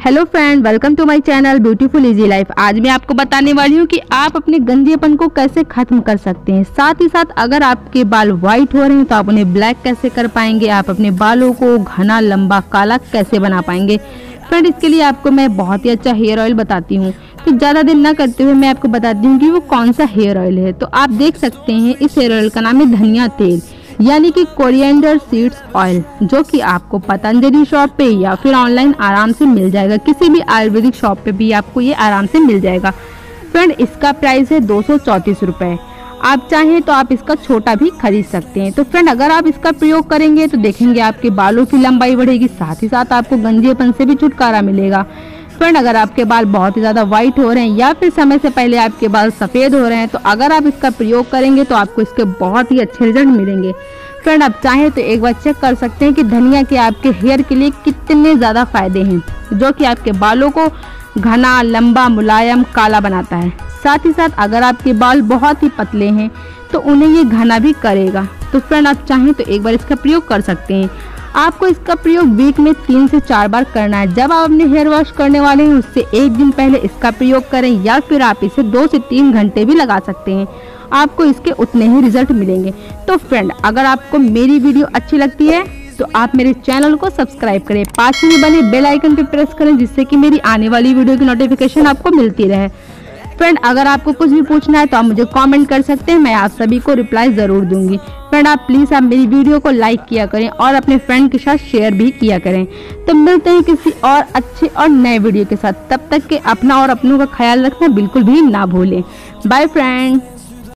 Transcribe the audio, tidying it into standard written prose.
Hello friend, welcome to my channel beautiful easy life. आज मैं आपको बताने वाली हूँ कि आप अपने गंजेपन को कैसे खत्म कर सकते हैं। साथ ही साथ अगर आपके बाल वाइट हो रहे हैं तो आप उन्हें ब्लैक कैसे कर पाएंगे, आप अपने बालों को घना लंबा काला कैसे बना पाएंगे। फ्रेंड, इसके लिए आपको मैं बहुत ही अच्छा हेयर ऑयल बताती हूँ। तो ज़्यादा दिन ना करते हुए मैं आपको बताती हूँ कि वो कौन सा हेयर ऑयल है। तो आप देख सकते हैं इस हेयर ऑयल का नाम है धनिया तेल, यानी कि कोरिएंडर सीड्स ऑयल, जो कि आपको पतंजलि शॉप पे या फिर ऑनलाइन आराम से मिल जाएगा। किसी भी आयुर्वेदिक शॉप पे भी आपको ये आराम से मिल जाएगा। फ्रेंड, इसका प्राइस है 234 रुपये। आप चाहें तो आप इसका छोटा भी खरीद सकते हैं। तो फ्रेंड, अगर आप इसका प्रयोग करेंगे तो देखेंगे आपके बालों की लंबाई बढ़ेगी, साथ ही साथ आपको गंजेपन से भी छुटकारा मिलेगा। फ्रेंड, अगर आपके बाल बहुत ही ज़्यादा वाइट हो रहे हैं या फिर समय से पहले आपके बाल सफ़ेद हो रहे हैं तो अगर आप इसका प्रयोग करेंगे तो आपको इसके बहुत ही अच्छे रिजल्ट मिलेंगे। फ्रेंड, आप चाहें तो एक बार चेक कर सकते हैं कि धनिया के आपके हेयर के लिए कितने ज़्यादा फायदे हैं, जो कि आपके बालों को घना लंबा मुलायम काला बनाता है। साथ ही साथ अगर आपके बाल बहुत ही पतले हैं तो उन्हें ये घना भी करेगा। तो फ्रेंड, आप चाहें तो एक बार इसका प्रयोग कर सकते हैं। आपको इसका प्रयोग वीक में 3 से 4 बार करना है। जब आप अपने हेयर वॉश करने वाले हैं उससे एक दिन पहले इसका प्रयोग करें, या फिर आप इसे 2 से 3 घंटे भी लगा सकते हैं। आपको इसके उतने ही रिजल्ट मिलेंगे। तो फ्रेंड, अगर आपको मेरी वीडियो अच्छी लगती है तो आप मेरे चैनल को सब्सक्राइब करें, पास में बने बेल आइकन पर प्रेस करें, जिससे कि मेरी आने वाली वीडियो की नोटिफिकेशन आपको मिलती रहे। फ्रेंड, अगर आपको कुछ भी पूछना है तो आप मुझे कमेंट कर सकते हैं, मैं आप सभी को रिप्लाई ज़रूर दूंगी। फ्रेंड, आप प्लीज़ आप मेरी वीडियो को लाइक किया करें और अपने फ्रेंड के साथ शेयर भी किया करें। तो मिलते हैं किसी और अच्छे और नए वीडियो के साथ। तब तक के अपना और अपनों का ख्याल रखना बिल्कुल भी ना भूलें। Bye friend.